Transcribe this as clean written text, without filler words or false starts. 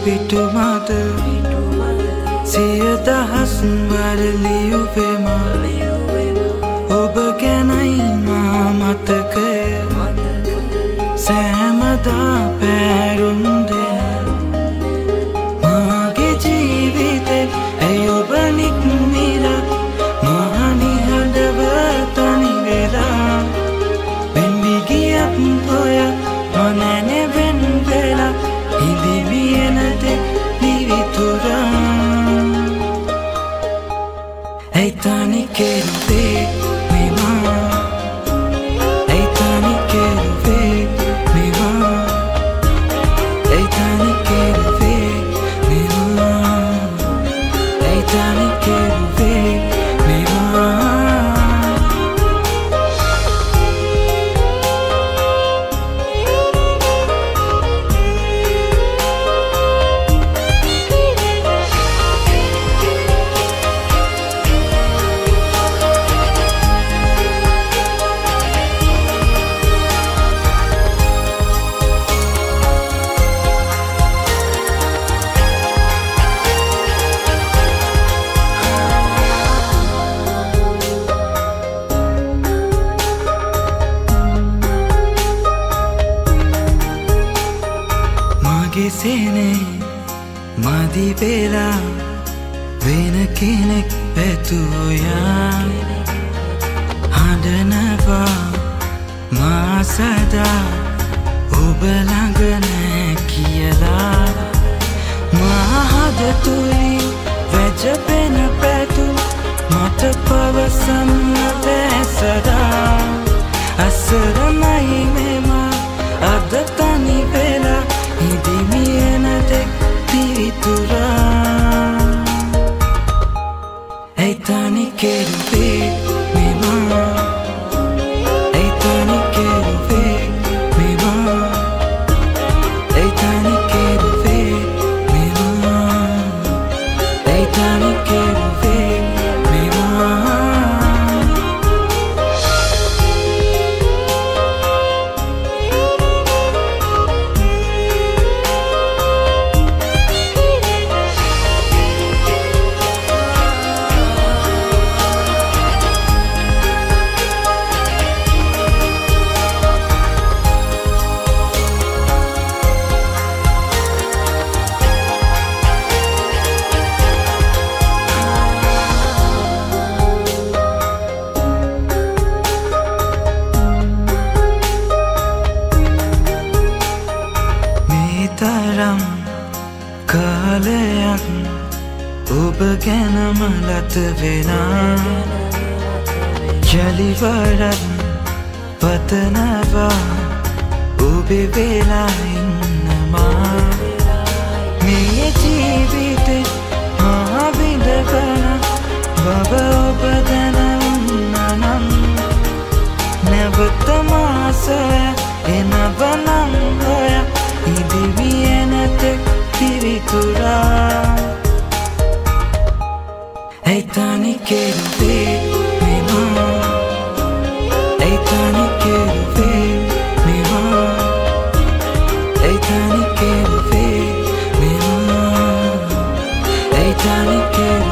පිටු මත සිය දහස් වර ලියුවෙම ඔබ ගැනයි මා මතකය සෑමදා පැරුම් දෙන මාගේ ජීවිතේ ඇයි ඔබ නික්මිලා මා නිහඬව තනි වෙලා වෙන්වි ගියත් ඔය නොනැනේ වෙන් වෙලා ඉදි වියන තෙක් නිවිතුරා ඇයි තනි කෙරුවේ මෙවා ඇයි තනි කෙරුවේ මෙවා ඇයි තනි කෙරුවේ මෙවා ඇයි තනි කෙරුවේ මෙවා ගෙසෙනේ මදි වෙලා වෙන කෙනෙක් පැතුයා හඬනවා මා සදා ඔබ ළඟ නෑ කියලා මා හද තුලින් වැජපෙන පැතු මට පවසන්න බෑ සදා අසරණයි මෙමා අද තනි වෙලා ඉදි මියන තෙක් පිවිතුරා ඇයි තනි කෙරුවේ මෙවා ඇයි තනි කෙරුවේ මෙවා ඇයි තනි කෙරුවේ මෙවා ඇයි තනි කෙරුවේ මෙවා තරම් කාලයක් ඔබ ගැනම ලත වෙනා ජලිවරත් පතනවා ඔබේ වෙලා ඉන්නවා මේ ජීවිතේ මා විඳවන බව ඔබ දැනන්නනම් නැවත මාසය එනවනම් ඔය ඉදි වියන තෙක් පිවිතුරා ඇයි තනි කෙරුවේ මෙවා ඇයි තනි කෙරුවේ මෙවා ඇයි තනි කෙරුවේ මෙවා ඇයි තනි කෙරුවේ